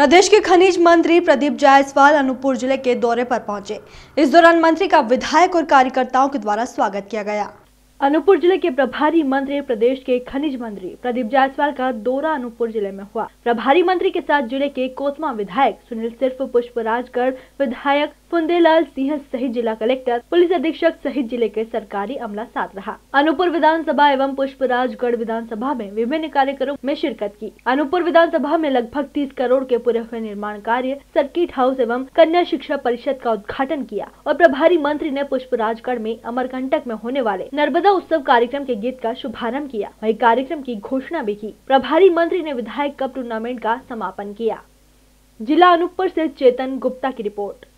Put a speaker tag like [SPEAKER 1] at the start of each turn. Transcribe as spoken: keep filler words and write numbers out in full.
[SPEAKER 1] प्रदेश के खनिज मंत्री प्रदीप जायसवाल अनूपपुर जिले के दौरे पर पहुंचे। इस दौरान मंत्री का विधायक और कार्यकर्ताओं के द्वारा स्वागत किया गया। अनूपपुर जिले के प्रभारी मंत्री प्रदेश के खनिज मंत्री प्रदीप जायसवाल का दौरा अनूपपुर जिले में हुआ। प्रभारी मंत्री के साथ जिले के कोतमा विधायक सुनील सिर्फ, पुष्पराजगढ़ विधायक फुंदेलाल सिंह सहित जिला कलेक्टर, पुलिस अधीक्षक सहित जिले के सरकारी अमला साथ रहा। अनूपपुर विधानसभा एवं पुष्पराजगढ़ विधानसभा में विभिन्न कार्यक्रमों में शिरकत की। अनूपपुर विधानसभा में लगभग तीस करोड़ के पूरे हुए निर्माण कार्य, सर्किट हाउस एवं कन्या शिक्षा परिषद का उद्घाटन किया और प्रभारी मंत्री ने पुष्पराजगढ़ में अमरकंटक में होने वाले नर्मदा उत्सव कार्यक्रम के गीत का शुभारंभ किया। वहीं कार्यक्रम की घोषणा भी की। प्रभारी मंत्री ने विधायक कप टूर्नामेंट का समापन किया। जिला अनूपपुर से चेतन गुप्ता की रिपोर्ट।